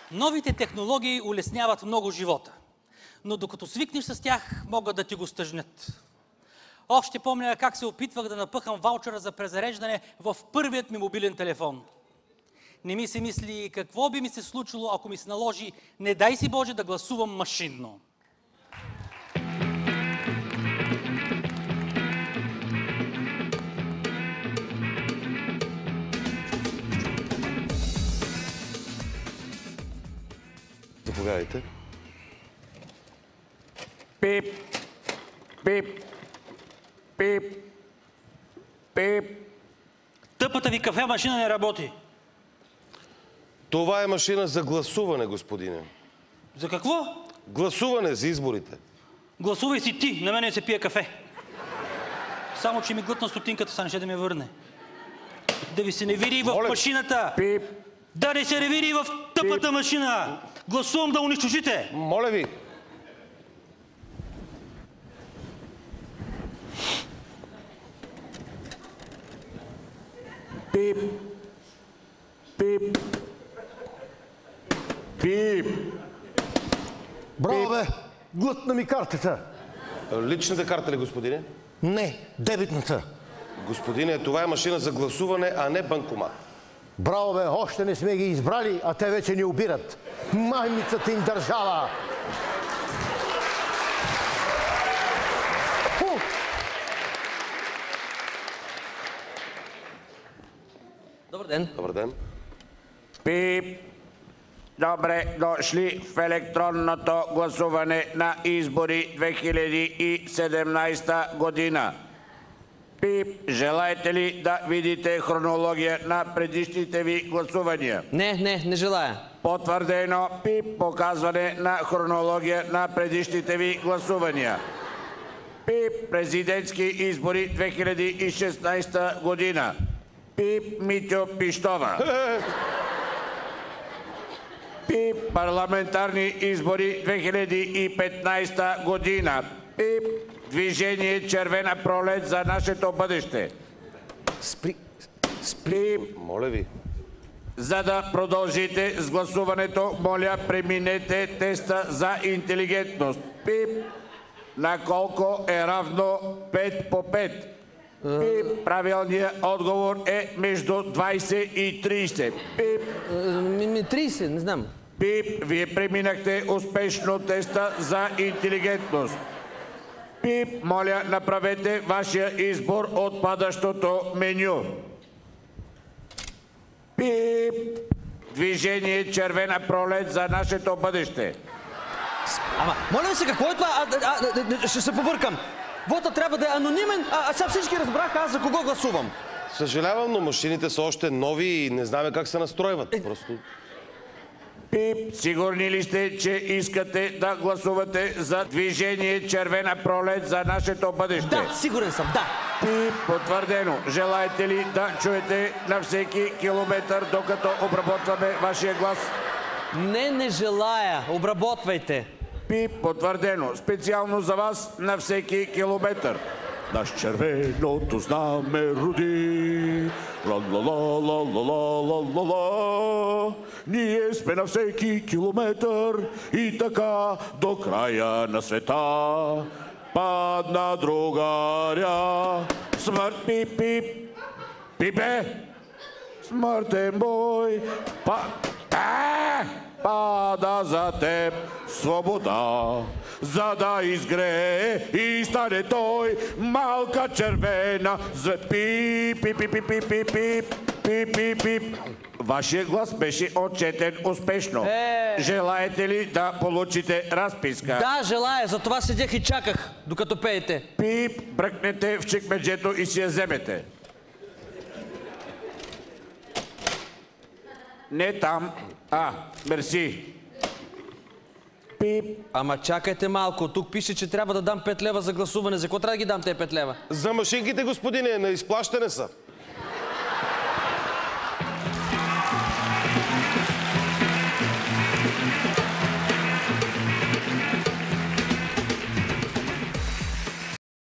Новите технологии улесняват много живота, но докато свикнеш с тях, могат да ти го стъжнят. Още помня как се опитвах да напъхам ваучера за презареждане в първият ми мобилен телефон. Не ми се мисли какво би ми се случило, ако ми се наложи, не дай си Боже, да гласувам машинно. Заповядайте. Пип, пип, пип, пип. Тъпата ви кафе машина не работи. Това е машина за гласуване, господине. За какво? Гласуване за изборите. Гласувай си ти, на мене се пие кафе. Само, че ми глътна стотинката, са не да ме върне. Да ви се не види в машината. Пип. Да не се не види в тъпата машина. Гласувам да унищожите. Моля ви. Пип. Пип. Пип. Браво, бе! Глътна ми картата. Личната карта ли, господине? Не, дебитната. Господине, това е машина за гласуване, а не банкомат. Браво, бе! Още не сме ги избрали, а те вече ни обират. Маймицата им държава! Добър ден. Добър ден. Пип. Добре дошли в електронното гласуване на избори 2017 година. Пип, желаете ли да видите хронология на предишните ви гласувания? Не желая. Потвърдено. Пип, показване на хронология на предишните ви гласувания. Пип, президентски избори 2016 година. Пип, Митьо Пищова. Пип, парламентарни избори 2015 година. Пип, движение Червена пролет за нашето бъдеще. Пип. Моля ви. За да продължите с гласуването, моля, преминете теста за интелигентност. Пип. На колко е равно 5 по 5? Пип. Правилният отговор е между 20 и 30. Пип. 30, не знам. Пип. Вие преминахте успешно теста за интелигентност. Пип. Моля, направете вашия избор от падащото меню. Пип. Движение Червена пролет за нашето бъдеще. Ама, моля ви се, какво е това? Ще се побъркам. Вота трябва да е анонимен, а сега всички разбраха аз за кого гласувам. Съжалявам, но машините са още нови и не знаем как се настройват. Просто... Пип, сигурни ли сте, че искате да гласувате за движение Червена пролет за нашето бъдеще? Да, сигурен съм, да. Пип, потвърдено. Желаете ли да чуете на всеки километър, докато обработваме вашия глас? Не желая. Обработвайте. Пип, потвърдено. Специално за вас на всеки километър. Наш червеното знаме роди. Ла-ла-ла-ла-ла-ла-ла-ла. Ние сме на всеки километър и така до края на света. Падна другаря. Смърт, пип-пип. Пипе. Смъртен бой. Пада за теб свобода, за да изгрее и стане той малка червена звезда. Пип, пип, пип, пип, пип, пип, пип, пип, пип. Вашия глас беше отчетен успешно. Желаете ли да получите разписка? Да, желая. За това седях и чаках, докато пеете. Пип, бръкнете в чекмеджето и си я вземете. Не там. Мерси. Пип. Ама чакайте малко. Тук пише, че трябва да дам 5 лева за гласуване. За какво трябва да ги дам тези 5 лева? За машинките, господине, на изплащане са.